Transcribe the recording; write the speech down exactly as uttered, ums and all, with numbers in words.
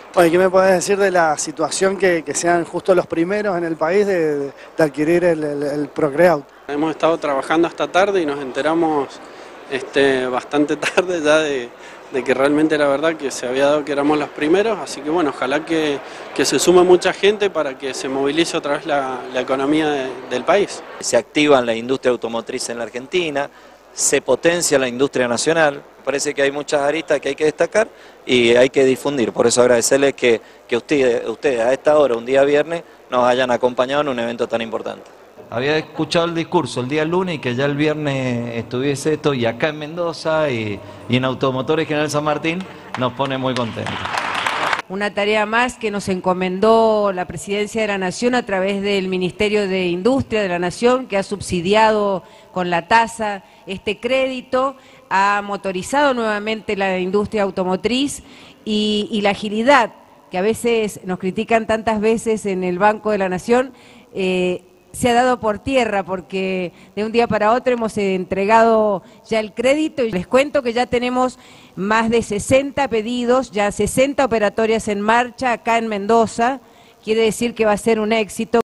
Oye, ¿qué me podés decir de la situación que, que sean justo los primeros en el país de, de, de adquirir el, el, el Procreate? Hemos estado trabajando hasta tarde y nos enteramos este, bastante tarde ya de, de que realmente era verdad que se había dado que éramos los primeros, así que bueno, ojalá que, que se sume mucha gente para que se movilice otra vez la, la economía de, del país. Se activa la industria automotriz en la Argentina, se potencia la industria nacional, parece que hay muchas aristas que hay que destacar y hay que difundir, por eso agradecerles que, que ustedes, ustedes a esta hora, un día viernes, nos hayan acompañado en un evento tan importante. Había escuchado el discurso el día lunes y que ya el viernes estuviese esto y acá en Mendoza y, y en Automotores General San Martín nos pone muy contentos. Una tarea más que nos encomendó la Presidencia de la Nación a través del Ministerio de Industria de la Nación, que ha subsidiado con la tasa este crédito, ha motorizado nuevamente la industria automotriz y, y la agilidad, que a veces nos critican tantas veces en el Banco de la Nación, eh, se ha dado por tierra porque de un día para otro hemos entregado ya el crédito y les cuento que ya tenemos más de sesenta pedidos, ya sesenta operatorias en marcha acá en Mendoza, quiere decir que va a ser un éxito.